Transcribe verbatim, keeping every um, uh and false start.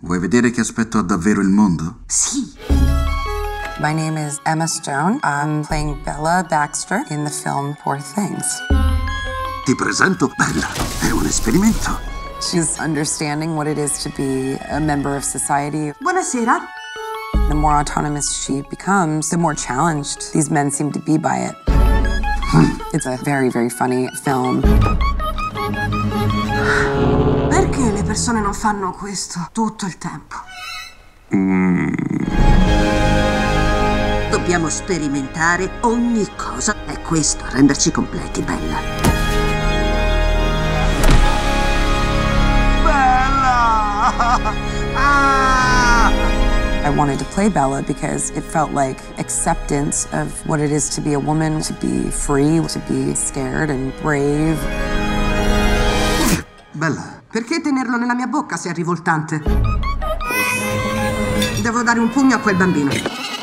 Vuoi vedere che aspetto ha davvero il mondo? Sì. My name is Emma Stone. I'm playing Bella Baxter in the film Poor Things. Ti presento Bella. È un esperimento. She's understanding what it is to be a member of society. Buonasera. The more autonomous she becomes, the more challenged these men seem to be by it. It's a very, very funny film. Perché le persone non fanno questo tutto il tempo? Mm. Dobbiamo sperimentare ogni cosa. È questo a renderci completi, Bella. Bella! Ah! I wanted to play Bella because it felt like acceptance of what it is to be a woman, to be free, to be scared and brave. Bella. Perché tenerlo nella mia bocca se è rivoltante? Devo dare un pugno a quel bambino.